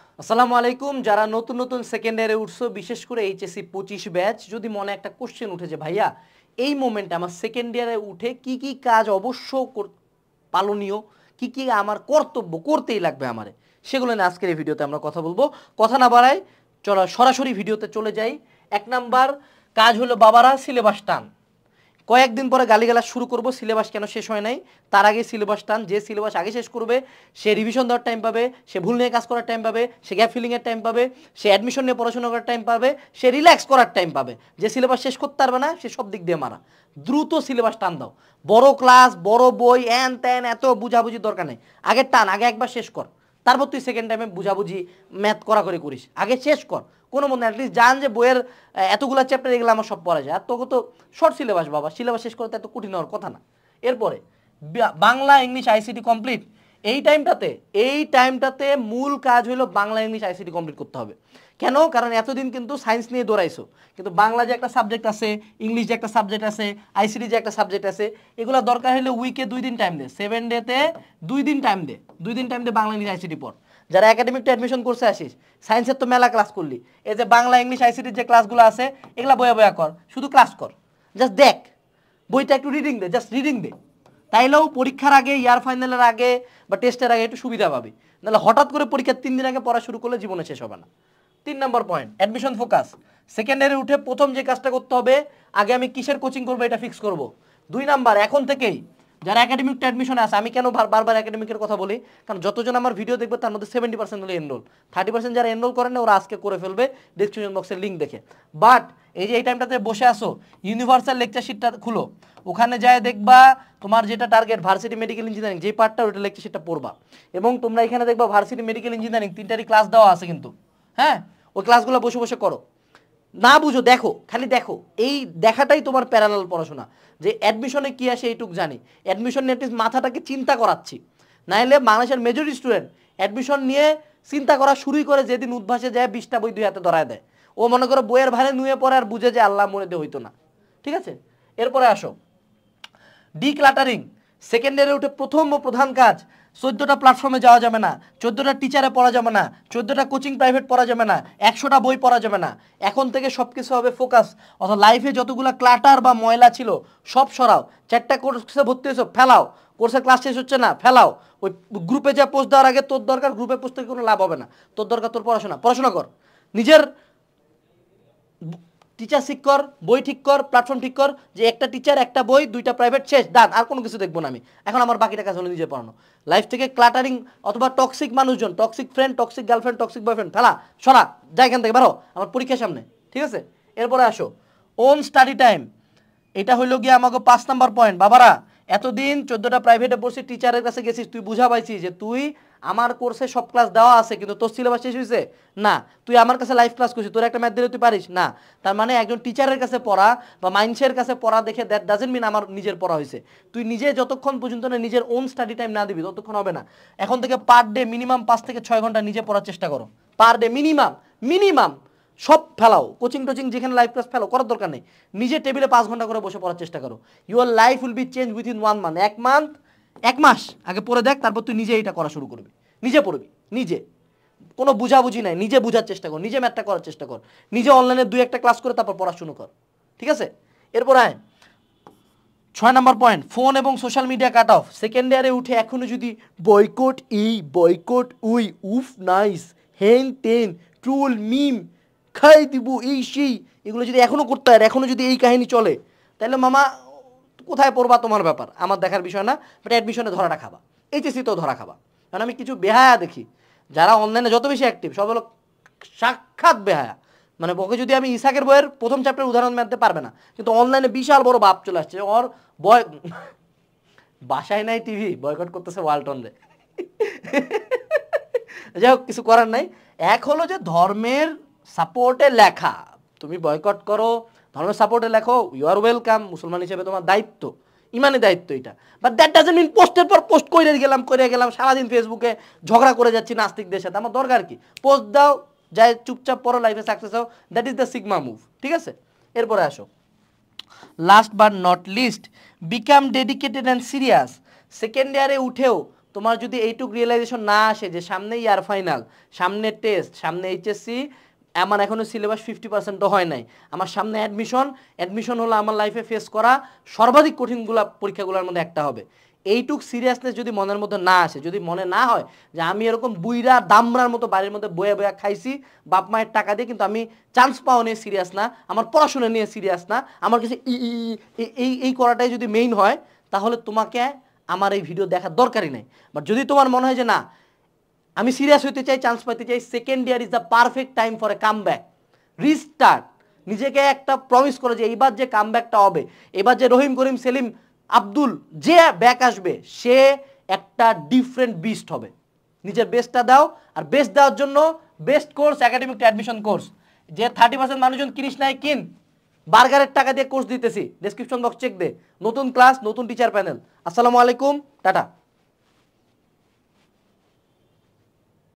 আসসালামু আলাইকুম। যারা নতুন নতুন সেকেন্ড ইয়ারে উঠছো, বিশেষ করে এইচএসসি 25 ব্যাচ, যদি মনে একটা কোশ্চেন উঠেছে ভাইয়া এই মোমেন্টে আমার সেকেন্ড ইয়ারে উঠে কি কি কাজ অবশ্য পালনীয়, কি কি আমার কর্তব্য করতেই লাগবে আমারে, সেগুলো নিয়ে আজকের এই ভিডিওতে আমরা কথা বলবো। কথা না বাড়াই চলো সরাসরি ভিডিওতে চলে যাই। এক নাম্বার কাজ হলো বাবারা সিলেবাস টান। কয়েকদিন পরে গালিগালাজ শুরু করব, সিলেবাস কেন শেষ হয় নাই, তার আগে সিলেবাস টান। যে সিলেবাস আগে শেষ করবে সে রিভিশন দেওয়ার টাইম পাবে, সে ভুল নিয়ে কাজ করার টাইম পাবে, সে গ্যাপ ফিলিংয়ের টাইম পাবে, সে অ্যাডমিশন নিয়ে পড়াশোনা করার টাইম পাবে, সে রিল্যাক্স করার টাইম পাবে। যে সিলেবাস শেষ করতে পারবে না সে সব দিক দিয়ে মারা। দ্রুত সিলেবাস টান দাও। বড় ক্লাস, বড় বই, হ্যান ত্যান এত বুঝাবুঝির দরকার নেই। আগে টান, আগে একবার শেষ কর, তারপর তুই সেকেন্ড টাইমে বুঝাবুঝি ম্যাথ করাকরি করিস। আগে শেষ কর, কোনো মনে অ্যাটলিস্ট জান যে বইয়ের এতগুলো চ্যাপ্টার এগুলো আমার সব পড়া যায়। আর তোকে তো শর্ট সিলেবাস বাবা, সিলেবাস শেষ করতে এত কঠিন হওয়ার কথা না। এরপরে বাংলা ইংলিশ আইসিটি কমপ্লিট। এই টাইমটাতে মূল কাজ হলো বাংলা ইংলিশ আইসিটি কমপ্লিট করতে হবে। কেন? কারণ এতদিন কিন্তু সায়েন্স নিয়ে দৌড়াইছো, কিন্তু বাংলা যে একটা সাবজেক্ট আছে, ইংলিশ যে একটা সাবজেক্ট আছে, আইসিটি যে একটা সাবজেক্ট আছে, এগুলো দরকার হলে উইকে 2 দিন টাইম দে, 7 ডেতে 2 দিন টাইম দে, 2 দিন টাইম দে বাংলা ইংলিশ আইসিটি পড়। যারা একাডেমিক টু অ্যাডমিশন করছে আসিস, সায়েন্সের তো মেলা ক্লাস করলি, এই যে বাংলা ইংলিশ আইসিটির যে ক্লাসগুলো আছে এগুলা বয়া বয়া কর, শুধু ক্লাস কর, জাস্ট দেখ বইটা, একটু রিডিং দে, জাস্ট রিডিং দে। তাইলেও পরীক্ষার আগে, ইয়ার ফাইনালের আগে বা টেস্টের আগে একটু সুবিধা পাবি। নাহলে হঠাৎ করে পরীক্ষার 3 দিন আগে পড়া শুরু করলে জীবনে শেষ হবে না। 3 number point, admission focus. Secondary উঠে প্রথম যে কাজটা করতে হবে, আগে আমি কিসের কোচিং করবো এটা ফিক্স করব। 2 নাম্বার, এখন থেকেই যারা একাডেমিক টু অ্যাডমিশনে আছে, আমি কেন বারবার একাডেমিকের কথা বলি, কারণ যতজন আমার ভিডিও দেখবে তার মধ্যে 70% হলে এনরোল, 30% যারা এনরোল করেন না ওরা আজকে করে ফেলবে ডিসক্রিপশন বক্সের লিঙ্ক দেখে। বাট এই যে এই টাইমটাতে বসে আসো, ইউনিভার্সাল লেকচার শিটটা খুলো, ওখানে যায় দেখবা তোমার যেটা টার্গেট ভার্সিটি মেডিকেল ইঞ্জিনিয়ারিং যে পার্টটা, ওইটা লেকচার শিটটা পড়বা। এবং তোমরা এখানে দেখবা ভার্সিটি মেডিকেল ইঞ্জিনিয়ারিং 3টারই ক্লাস দেওয়া আছে কিন্তু, হ্যাঁ, ওই ক্লাসগুলো বসে বসে করো। না বুঝো দেখো, খালি দেখো, এই দেখাটাই তোমার প্যারালাল পড়াশোনা। যে অ্যাডমিশনে কী আসে এইটুক জানি, অ্যাডমিশন নিয়ে অ্যাটলিস্ট মাথাটাকে চিন্তা করাচ্ছি। নাহলে বাংলাদেশের মেজরিটি স্টুডেন্ট অ্যাডমিশন নিয়ে চিন্তা করা শুরুই করে যেদিন উদ্ভাসে যায় 20টা বই 2 হাতে ধরায় দেয়। ও মনে করো বইয়ের ভারে নুয়ে পড়ে আর বুঝে যে আল্লাহ মনে দিয়ে হইতো না। ঠিক আছে, এরপরে আসো ডিক্লাটারিং। সেকেন্ড ইয়ারে উঠে প্রথম ও প্রধান কাজ, 14টা প্ল্যাটফর্মে যাওয়া যাবে না, 14টা টিচারে পড়া যাবে না, 14টা কোচিং প্রাইভেট পড়া যাবে না, 100টা বই পড়া যাবে না। এখন থেকে সব কিছু হবে ফোকাস। অর্থাৎ লাইফে যতগুলো ক্লাটার বা ময়লা ছিল সব সরাও। 4টা কোর্সে ভর্তি হয়েছো, ফেলাও। কোর্সের ক্লাস শেষ হচ্ছে না, ফেলাও। ওই গ্রুপে যা পোস্ট দেওয়ার আগে তোর দরকার, গ্রুপে পোস্ট থেকে কোনো লাভ হবে না। তোর দরকার তোর পড়াশোনা কর। নিজের টিচার ঠিক কর, বই ঠিক কর, প্ল্যাটফর্ম ঠিক কর, যে একটা টিচার, একটা বই, 2টা প্রাইভেট, শেষ, ডান। আর কোনো কিছু দেখবো না আমি। এখন আমার বাকিটা কাজ হলো নিজে পড়ানো। লাইফ থেকে ক্লাটারিং অথবা টক্সিক মানুষজন, toxic friend, toxic girlfriend, toxic boyfriend ফেলা, সরা, যা এখান থেকে বেরো, আমার পরীক্ষার সামনে। ঠিক আছে, এরপরে আসো ওন স্টাডি টাইম। এটা হইল গিয়ে আমাকে 5 নাম্বার পয়েন্ট। বাবারা এতদিন 14টা প্রাইভেটে পড়ছি, টিচারের কাছে গেছিস, তুই বুঝা পাইছিস যে তুই আমার কোর্সে সব ক্লাস দেওয়া আছে কিন্তু তোর সিলেবাস শেষ হয়েছে না, তুই আমার কাছে লাইভ ক্লাস করছিস, তোর একটা ম্যাথ দিলে তুই পারিস না। তার মানে একজন টিচারের কাছে পড়া বা মাইন্ডসের কাছে পড়া দেখে দ্যাট ডাজেন্ট মিন আমার নিজের পড়া হয়েছে। তুই নিজে যতক্ষণ পর্যন্ত না নিজের ওন স্টাডি টাইম না দিবি ততক্ষণ হবে না। এখন থেকে পার ডে মিনিমাম 5 থেকে 6 ঘন্টা নিজে পড়ার চেষ্টা করো। পার ডে মিনিমাম সব ফেলাও, কোচিং টোচিং যেখানে লাইভ ক্লাস ফেলাও, করার দরকার নেই। নিজে টেবিলে 5 ঘন্টা করে বসে পড়ার চেষ্টা করো। Your life will be change within 1 month. 1 মাস আগে পড়ে দেখ, তারপর তুই নিজে এটা করা শুরু করবি। নিজে পড়বি, নিজে, কোনো বুঝাবুঝি নাই, নিজে বুঝার চেষ্টা কর, নিজে ম্যাথটা করার চেষ্টা কর, নিজে অনলাইনে 2-1টা ক্লাস করে তারপর পড়াশুনো কর। ঠিক আছে, এরপর আয় 6 নাম্বার পয়েন্ট, ফোন এবং social media cut off. Second ইয়ারে উঠে এখনো যদি বয়কট এই বয়কট ওই, উফ নাইস, হেন টেন, ট্রোল, মিম, খাই দিব এই সেই, এগুলো যদি এখনো করতে হয়, এখনো যদি এই কাহিনী চলে, তাহলে মামা কোথায় পড়বা তোমার ব্যাপার, আমার দেখার বিষয় না। বাট অ্যাডমিশনে ধরাটা খাবা, এইচএসসিতেও ধরা খাবা। কারণ আমি কিছু বেহায়া দেখি যারা অনলাইনে যত বেশি অ্যাক্টিভ সব হলো সাক্ষাৎ বেহায়া। মানে ওকে যদি আমি ইসাকের বইয়ের প্রথম চ্যাপ্টার উদাহরণ মানতে পারবে না, কিন্তু অনলাইনে বিশাল বড় বাপ চলে আসছে ওর বয়, বাসায় নাই টিভি, বয়কট করতেছে ওয়ালটন রে। যাই হোক, কিছু করার নাই। এক হলো যে ধর্মের সাপোর্টে লেখা, তুমি বয়কট করো, ধর্মের সাপোর্টে লেখো, ইউ আর ওয়েলকাম, মুসলমান হিসেবে তোমার দায়িত্ব, ইমানি দায়িত্ব এটা। বাট দ্যাট ডাজন্ট মিন পোস্টের পর পোস্ট করে গেলাম সারাদিন ফেসবুকে ঝগড়া করে যাচ্ছি নাস্তিকদের সাথে, আমার দরকার কি? পোস্ট দাও, যাই চুপচাপ পড়ো, লাইফে সাকসেস হও, that is the sigma move. ঠিক আছে, এরপরে আসো last but not least, become dedicated and serious. Second ইয়ারে উঠেও তোমার যদি এইটুক রিয়েলাইজেশন না আসে যে সামনে ইয়ার ফাইনাল, সামনে টেস্ট, সামনে এইচএসসি, আমার এখনও সিলেবাস 50%ও হয় নাই, আমার সামনে অ্যাডমিশন হলো আমার লাইফে ফেস করা সর্বাধিক কঠিনগুলা পরীক্ষাগুলোর মধ্যে একটা হবে, এইটুক সিরিয়াসনেস যদি মনের মধ্যে না আসে, যদি মনে না হয় যে আমি এরকম বুইরা দামরার মতো বাড়ির মধ্যে বয়ে বয়ে খাইছি বাপ মায়ের টাকা দিয়ে, কিন্তু আমি চান্স পাওয়া নিয়ে সিরিয়াস না, আমার পড়াশোনা নিয়ে সিরিয়াস না, আমার কাছে এই করাটাই যদি মেইন হয়, তাহলে তোমাকে আমার এই ভিডিও দেখার দরকারই নেই। বাট যদি তোমার মনে হয় যে না আমি সিরিয়াস হতে চাই, চান্স পাইতে চাই, second year is the perfect time for a comeback, restart, নিজেকে একটা প্রমিস করো যে এইবার যে কাম ব্যাকটা হবে, এবার যে রহিম, করিম, সেলিম, আব্দুল যে ব্যাক আসবে সে একটা ডিফারেন্ট বিস্ট হবে। নিজের বেস্টটা দাও, আর বেস্ট দেওয়ার জন্য best course academic admission course, যে 30% মানুষজন কিনিস নাই কিন, বার্গারের টাকা দিয়ে কোর্স দিতেছি, ডেসক্রিপশন বক্স চেক দে, নতুন ক্লাস, নতুন টিচার প্যানেল। আসসালামু আলাইকুম, টাটা।